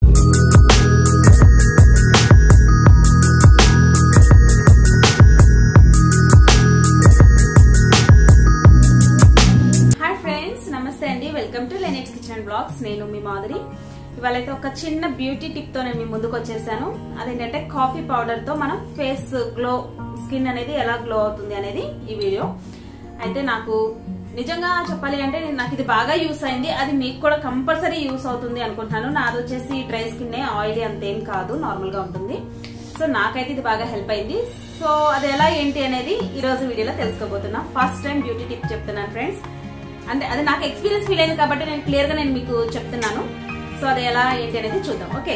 నేను మీ మాధురి ఇవాళైతే ఒక చిన్న బ్యూటీ టిప్ తో నేను మీ ముందుకు వచ్చేసాను. అదేంటంటే కాఫీ పౌడర్ తో మన ఫేస్ గ్లో స్కిన్ అనేది ఎలా గ్లో అవుతుంది అనేది ఈ వీడియో. అయితే నాకు నిజంగా చెప్పాలి అంటే నాకు ఇది బాగా యూస్ అయింది. అది మీకు కూడా కంపల్సరీ యూస్ అవుతుంది అనుకుంటున్నాను. నాది వచ్చేసి డ్రై స్కిన్, ఆయిలీ అంతేం కాదు, నార్మల్ గా ఉంటుంది. సో నాకైతే ఇది బాగా హెల్ప్ అయింది. సో అది ఎలా ఏంటి అనేది ఈ రోజు వీడియోలో తెలుసుకోబోతున్నా. ఫస్ట్ టైం బ్యూటీ టిప్ చెప్తున్నాను ఫ్రెండ్స్. అంటే అది నాకు ఎక్స్పీరియన్స్ ఫీల్ అయింది కాబట్టి నేను క్లియర్ గా నేను మీకు చెప్తున్నాను. సో అది ఎలా ఏంటి అనేది చూద్దాం. ఓకే,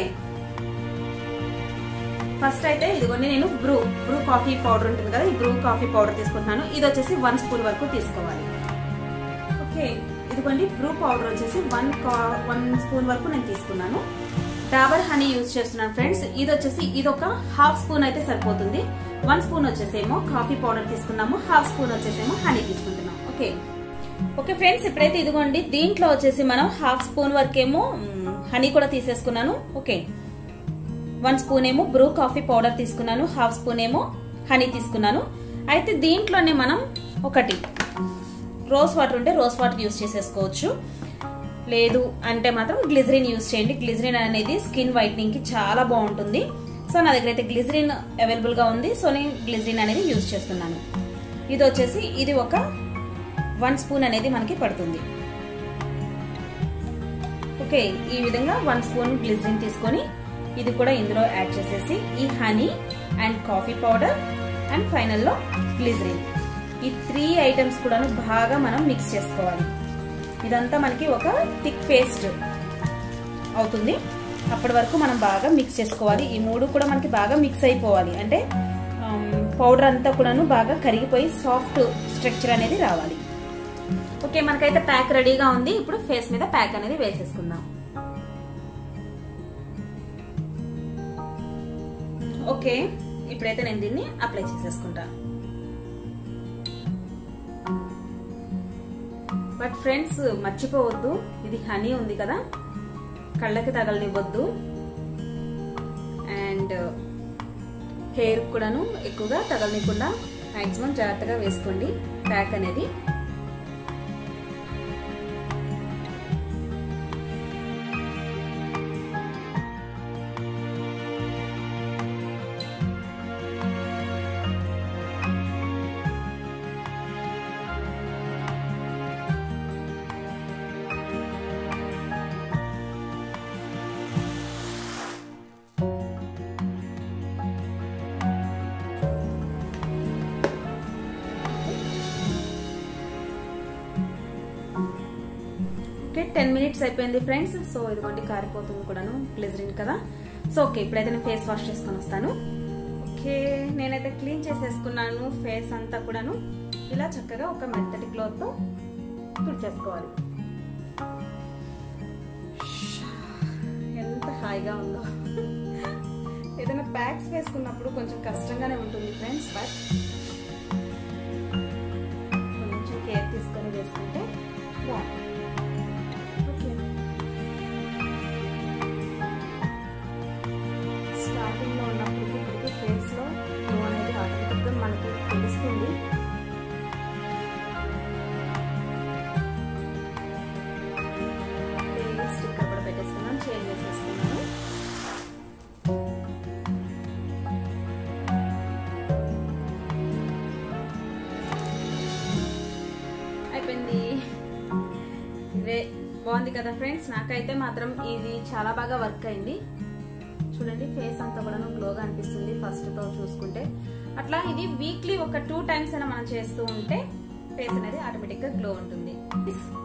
ఫస్ట్ అయితే ఇదిగోండి నేను బ్రూ కాఫీ పౌడర్ ఉంటుంది కదా, ఈ బ్రూ కాఫీ పౌడర్ తీసుకుంటున్నాను. ఇది వచ్చేసి 1 స్పూన్ వరకు తీసుకోవాలి. ఓకే, ఇదిగోండి బ్రూ పౌడర్ వచ్చేసి 1 స్పూన్ వరకు నేను తీసుకున్నాను. డాబర్ హనీ యూజ్ చేస్తున్నాను ఫ్రెండ్స్. ఇది వచ్చేసి ఇది ఒక 1/2 స్పూన్ అయితే సరిపోతుంది. 1 స్పూన్ వచ్చేసేమో కాఫీ పౌడర్ తీసుకున్నాము, 1/2 స్పూన్ వచ్చేసేమో హనీ తీసుకుంటున్నాం. ఓకే ఫ్రెండ్స్, ఇప్పుడైతే ఇదిగోండి దీంట్లో వచ్చేసి మనం 1/2 స్పూన్ వరకేమో హనీ కూడా తీసేసుకున్నాను. ఓకే, 1 స్పూన్ ఏమో బ్రూ కాఫీ పౌడర్ తీసుకున్నాను, 1/2 స్పూన్ ఏమో హనీ తీసుకున్నాను. అయితే దీంట్లోనే మనం ఒకటి రోజ్ వాటర్ ఉంటే రోజ్ వాటర్ యూజ్ చేసేసుకోవచ్చు, లేదు అంటే మాత్రం గ్లిజరిన్ యూజ్ చేయండి. గ్లిజరిన్ అనేది స్కిన్ వైట్నింగ్ కి చాలా బాగుంటుంది. సో నా దగ్గర అయితే గ్లిజరిన్ అవైలబుల్ గా ఉంది. సో నేను గ్లిజరిన్ అనేది యూజ్ చేస్తున్నాను. ఇది వచ్చేసి ఇది ఒక 1 స్పూన్ అనేది మనకి పడుతుంది. ఓకే, ఈ విధంగా 1 స్పూన్ గ్లిజరిన్ తీసుకొని ఇది కూడా ఇందులో యాడ్ చేసేసి ఈ honey and coffee powder and final లో గ్లిజరిన్, ఈ 3 ఐటమ్స్ కూడా బాగా మనం మిక్స్ చేసుకోవాలి. ఇదంతా మనకి ఒక థిక్ పేస్ట్ అవుతుంది. అప్పటి వరకు మనం బాగా మిక్స్ చేసుకోవాలి. ఈ 3 కూడా మనకి బాగా మిక్స్ అయిపోవాలి. అంటే పౌడర్ అంతా కూడాను బాగా కరిగిపోయి సాఫ్ట్ స్ట్రక్చర్ అనేది రావాలి. ఓకే, మనకైతే ప్యాక్ రెడీగా ఉంది. ఇప్పుడు ఫేస్ మీద ప్యాక్ అనేది వేసేసుకుందాం. ఓకే, ఇప్పుడైతే నేను దీన్ని అప్లై చేసేసుకుంటా. బట్ ఫ్రెండ్స్ మర్చిపోవద్దు, ఇది హనీ ఉంది కదా, కళ్ళకి తగలనివ్వద్దు. అండ్ హెయిర్ కూడాను ఎక్కువగా తగలనివ్వకుండా మాక్సిమం జాగ్రత్తగా వేసుకోండి ప్యాక్ అనేది. ఓకే, 10 మినిట్స్ అయిపోయింది ఫ్రెండ్స్. సో ఇదిగోండి కారిపోతుంది కూడాను గ్లిజరిన్ కదా. సో ఓకే, ఇప్పుడైతే నేను ఫేస్ వాష్ చేసుకొని వస్తాను. ఓకే, నేనైతే క్లీన్ చేసేసుకున్నాను ఫేస్ అంతా కూడాను. ఇలా చక్కగా ఒక మెత్తటి క్లాత్ తో తుడిచేసుకోవాలి. ఎంత హాయిగా ఉందో. ఏదైనా ప్యాక్స్ వేసుకున్నప్పుడు కొంచెం కష్టంగానే ఉంటుంది ఫ్రెండ్స్, బట్ కొంచెం కేర్ తీసుకొని వేసుకుంటే బాగుంటుంది. స్టార్టింగ్ లో ఉన్నప్పటికీ ఇప్పటికీ ఫేస్ లో గ్లో అనేది ఆటోమేటిక్ గా మనకి తెలుస్తుంది. స్టిక్కర్ కూడా పెట్టేసుకున్నాను, చేంజ్ చేసేసుకున్నాను. అయిపోయింది. ఇదే బాగుంది కదా ఫ్రెండ్స్. నాకైతే మాత్రం ఇది చాలా బాగా వర్క్ అయింది. చూడండి ఫేస్ అంతా కూడా గ్లోగా అనిపిస్తుంది ఫస్ట్ తో చూసుకుంటే. అట్లా ఇది వీక్లీ ఒక 2 టైమ్స్ అయినా మనం చేస్తూ ఉంటే ఫేస్ అనేది ఆటోమేటిక్ గా గ్లో ఉంటుంది.